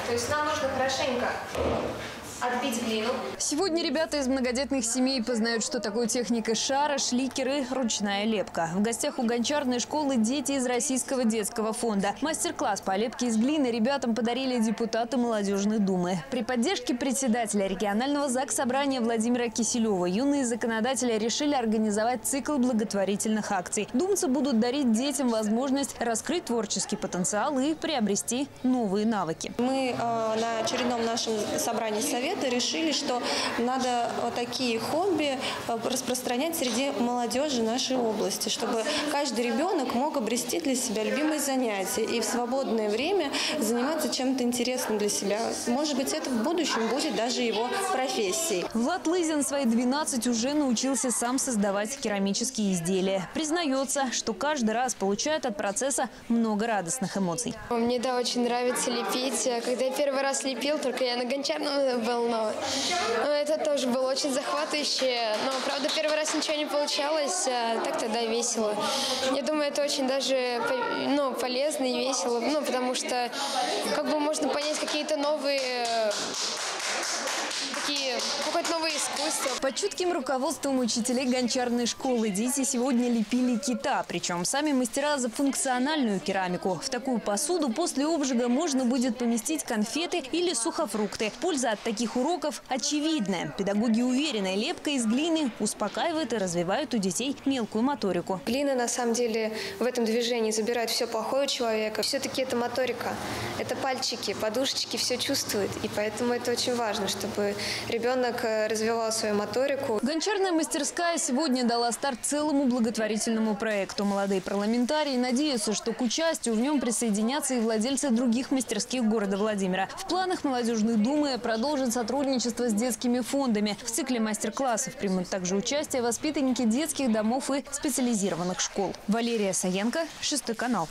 То есть нам нужно хорошенько отбить глину. Сегодня ребята из многодетных семей познают, что такое техника шара, шликеры, ручная лепка. В гостях у гончарной школы дети из Российского детского фонда. Мастер-класс по лепке из глины ребятам подарили депутаты молодежной думы. При поддержке председателя регионального заксобрания Владимира Киселева юные законодатели решили организовать цикл благотворительных акций. Думцы будут дарить детям возможность раскрыть творческий потенциал и приобрести новые навыки. Мы на очередном нашем собрании совета решили, что надо такие хобби распространять среди молодежи нашей области, чтобы каждый ребенок мог обрести для себя любимые занятия и в свободное время заниматься чем-то интересным для себя. Может быть, это в будущем будет даже его профессией. Влад Лызин в свои 12 уже научился сам создавать керамические изделия. Признается, что каждый раз получает от процесса много радостных эмоций. Мне, да, очень нравится лепить. Когда я первый раз лепил, только я на гончарном был, но это тоже было очень захватывающе. Но, правда, первый раз ничего не получалось, а так тогда весело. Я думаю, это очень даже полезно и весело, потому что как бы можно понять какие-то новые... какое-то новое искусство. Под чутким руководством учителей гончарной школы дети сегодня лепили кита. Причем сами мастера за функциональную керамику. В такую посуду после обжига можно будет поместить конфеты или сухофрукты. Польза от таких уроков очевидная. Педагоги уверены, лепка из глины успокаивает и развивает у детей мелкую моторику. Глина, на самом деле, в этом движении забирает все плохое у человека. Все-таки это моторика. Это пальчики, подушечки все чувствуют. И поэтому это очень важно, чтобы ребенок развивал свою моторику. Гончарная мастерская сегодня дала старт целому благотворительному проекту. Молодые парламентарии надеются, что к участию в нем присоединятся и владельцы других мастерских города Владимира. В планах молодежной думы продолжит сотрудничество с детскими фондами. В цикле мастер-классов примут также участие воспитанники детских домов и специализированных школ. Валерия Саенко, 6 канал.